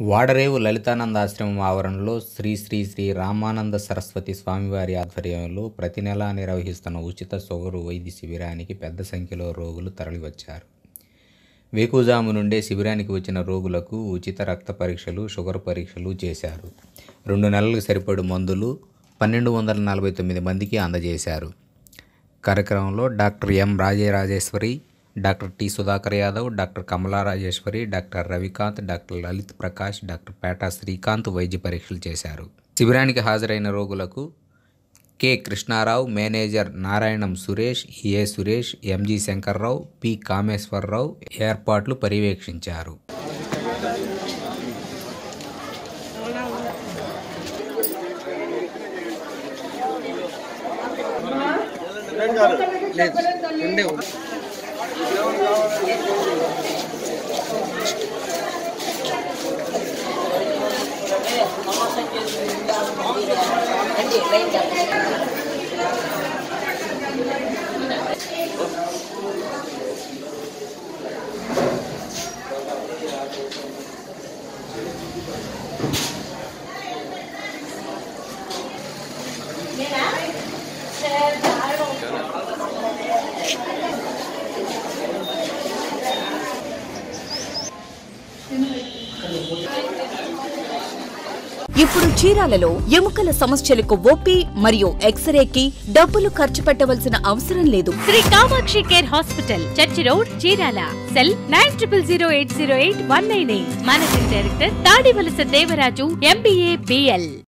వాడరేవు లలితానందాశ్రమం ఆవరణలో శ్రీ శ్రీ శ్రీ రామానంద సరస్వతి స్వామివారి ఆధ్వర్యంలో ప్రతి నెలా నిర్వహిస్తున్న ఉచిత షుగరు వైద్య శిబిరానికి పెద్ద సంఖ్యలో రోగులు తరలివచ్చారు. వేకువజాము నుండే శిబిరానికి వచ్చిన రోగులకు ఉచిత రక్త పరీక్షలు, షుగర్ పరీక్షలు చేశారు. 2 నెలలకు సరిపడు మందులు 1249 మందికి అందజేశారు. కార్యక్రమంలో doctor M Rajeshwari, doctor T Sudhakar Yadav, doctor Kamala Rajeshwari, doctor Ravikanth, doctor Lalit Prakash, doctor Peta Srikanth వైద్య పరీక్షలు చేశారు. శిబిరానికి హాజరైన రోగులకు K Krishnarao, manager Narayanam Suresh, A Suresh, MG Shankarrao, P Kameswararao ఏర్పాట్లు పర్యవేక్షించారు. ఇప్పుడు చీరాలలో ఎముకల సమస్యలకు ఓపీ మరియు ఎక్స్రేకి డబ్బులు ఖర్చు పెట్టవలసిన అవసరం లేదు. Sri Kamakshi care hospital, church road, Chirala. Cell 9008088198. Managing director Tadivalasa Devaraju, MBA, BL.